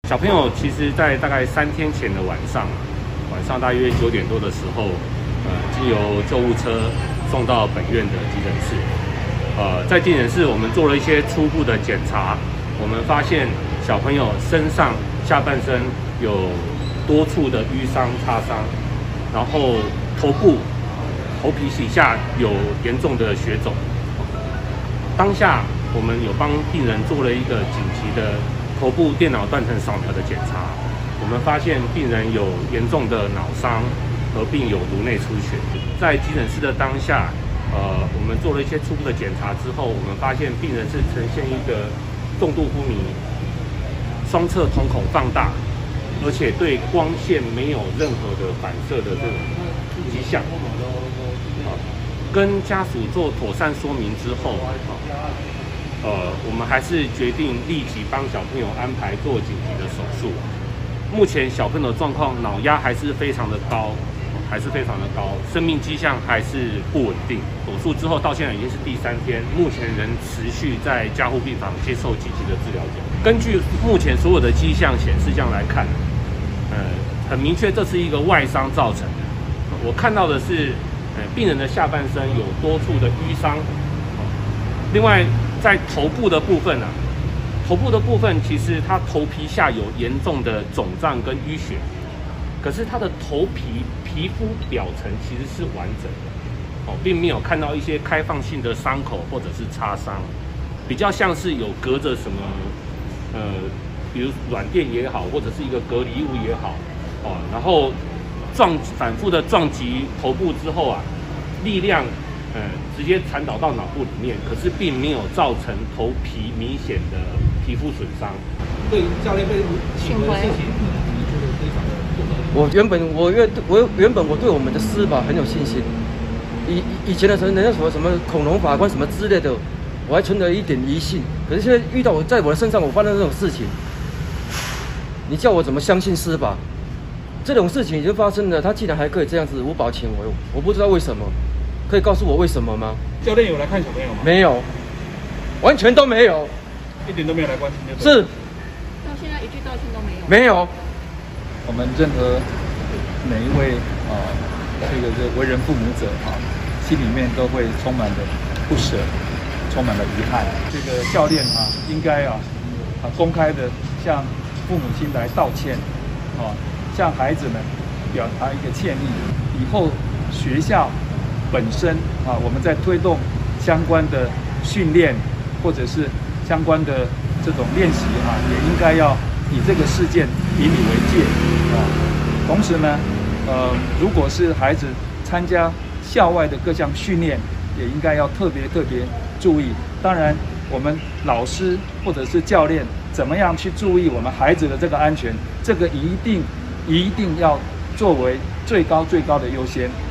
小朋友其实，在大概3天前的晚上大约9点多的时候，经由救护车送到本院的急诊室。在急诊室我们做了一些初步的检查，我们发现小朋友身上下半身有多处的淤伤、擦伤，然后头皮底下有严重的血肿。当下我们有帮病人做了一个紧急的头部电脑断层扫描的检查，我们发现病人有严重的脑伤，合并有颅内出血。在急诊室的当下，我们做了一些初步的检查之后，我们发现病人是呈现一个重度昏迷，双侧瞳孔放大，而且对光线没有任何的反射的这种迹象。跟家属做妥善说明之后，我们还是决定立即帮小朋友安排做紧急的手术。目前小朋友的状况，脑压还是非常的高，生命迹象还是不稳定。手术之后到现在已经是第3天，目前仍持续在加护病房接受紧急的治疗中。根据目前所有的迹象显示，这样来看，很明确这是一个外伤造成的。我看到的是，病人的下半身有多处的淤伤。另外，在头部的部分其实他头皮下有严重的肿胀跟淤血，可是他的头皮肤表层其实是完整的，并没有看到一些开放性的伤口或者是擦伤，比较像是有隔着什么比如软垫也好，或者是一个隔离物也好，然后反复的撞击头部之后力量直接传导到脑部里面，可是并没有造成头皮明显的皮肤损伤。 对教练被请回的事情，你觉得非常的不合理。 我原本对我们的司法很有信心。以前的时候，人家说什么恐龙法官什么之类的，我还存着一点疑心。可是现在遇到在我的身上，我发生这种事情，你叫我怎么相信司法？这种事情已经发生了，他竟然还可以这样子无保请为，我不知道为什么。可以告诉我为什么吗？ 教练有来看小朋友吗？ 没有，完全都没有， 一点都没有来关心。 是， 到现在一句道歉都没有。 没有。 我们任何每一位这个为人父母者心里面都会充满了不舍，充满了遗憾。这个教练应该公开的向父母亲来道歉，向孩子们表达一个歉意。以后学校本身我们在推动相关的训练或者是相关的这种练习也应该要以这个事件以你为戒同时呢，如果是孩子参加校外的各项训练，也应该要特别注意。当然，我们老师或者是教练怎么样去注意我们孩子的这个安全，这个一定要作为最高的优先。